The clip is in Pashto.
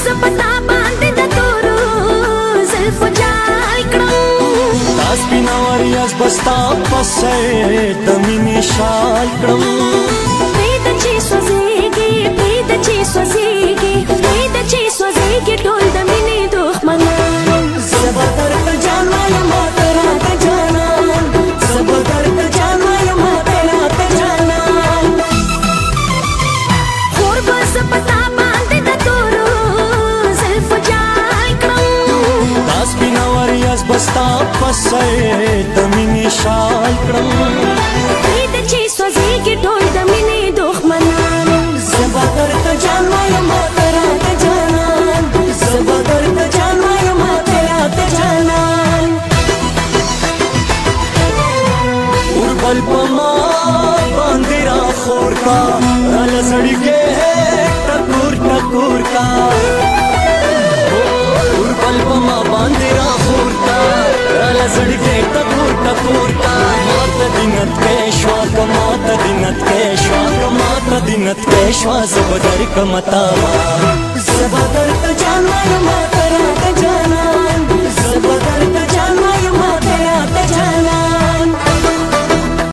زپتا باندې د تورو زلفو جال کړم تاس بیناوری از بستا پسې د مینې شال کړم پرېږده چې سوځېږي پرېږده چې سوځېږي پرېږده چې سوځېږي ټول د مینې دښمنان زه به درته جان وایم ماته راته جانان زه به درته جان وایم ماته راته جانان خور به زه په تا باندې د تورو زلفو جال کړم تا سپیناوری از بستا پسې د مینې شال کړم پرېږده چې سوځېږي ټول د مینې دښمنان زه به درته جان وایم ماته راته جانان زه به درته جان وایم ماته راته جانان اوربل په ما باندې راخور کا راله زړګی ټکور ټکور کا اوربل په ما باندې راخور کا راله زړګی ټکور ټکور کا ماته دینت کې شوا که ماته دینت کې شوا که ماته دینت کې شوا زه به درکړم تا زه به درته جان وایم ماته